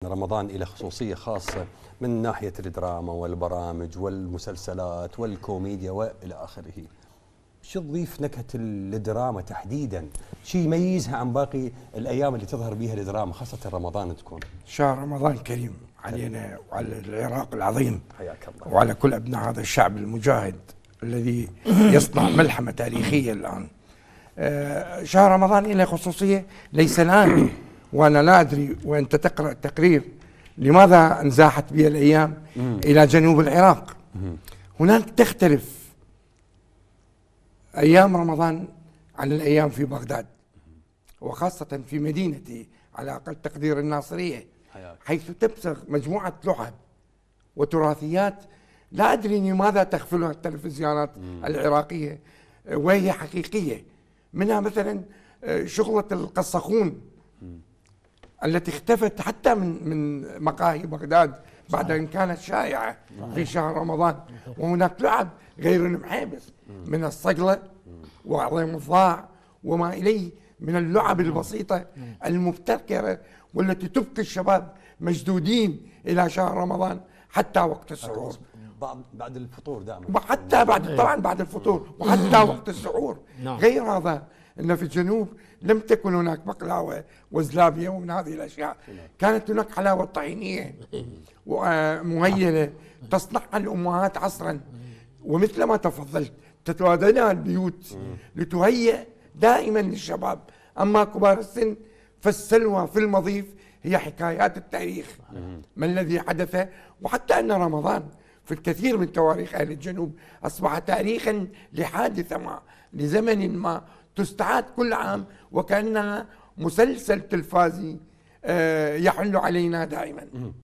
رمضان له خصوصية خاصة من ناحية الدراما والبرامج والمسلسلات والكوميديا وإلى آخره. شو تضيف نكهة الدراما تحديدا؟ شو يميزها عن باقي الأيام اللي تظهر بها الدراما خاصة رمضان تكون؟ شهر رمضان كريم علينا وعلى العراق العظيم، حياك الله، وعلى كل أبناء هذا الشعب المجاهد الذي يصنع ملحمة تاريخية الآن. شهر رمضان له خصوصية ليس الآن، وأنا لا أدري وأنت تقرأ التقرير لماذا انزاحت بها الأيام إلى جنوب العراق. هناك تختلف أيام رمضان عن الأيام في بغداد، وخاصة في مدينتي على أقل تقدير الناصرية، حيث تبثغ مجموعة لعب وتراثيات لا أدري لماذا تغفلها التلفزيونات العراقية وهي حقيقية. منها مثلا شغلة القصخون التي اختفت حتى من مقاهي بغداد بعد أن كانت شائعة في شهر رمضان. وهناك لعب غير المحابس من الصقلة وعظيم الضاع وما إليه من اللعب البسيطة المبتكرة والتي تبقي الشباب مشدودين إلى شهر رمضان حتى وقت السحور، بعد الفطور دائما، حتى طبعا بعد الفطور وحتى وقت السحور. غير هذا أن في الجنوب لم تكن هناك بقلاوة وزلابية ومن هذه الأشياء، كانت هناك حلاوة طحينية ومهيلة تصنعها الأمهات عصرا، ومثل ما تفضلت تتواجدها البيوت لتهيئ دائما للشباب. أما كبار السن فالسلوى في المضيف هي حكايات التاريخ، ما الذي حدث. وحتى أن رمضان في الكثير من تواريخ أهل الجنوب أصبح تاريخا لحادثة ما، لزمن ما، تستعاد كل عام وكأنها مسلسل تلفازي يحل علينا دائما.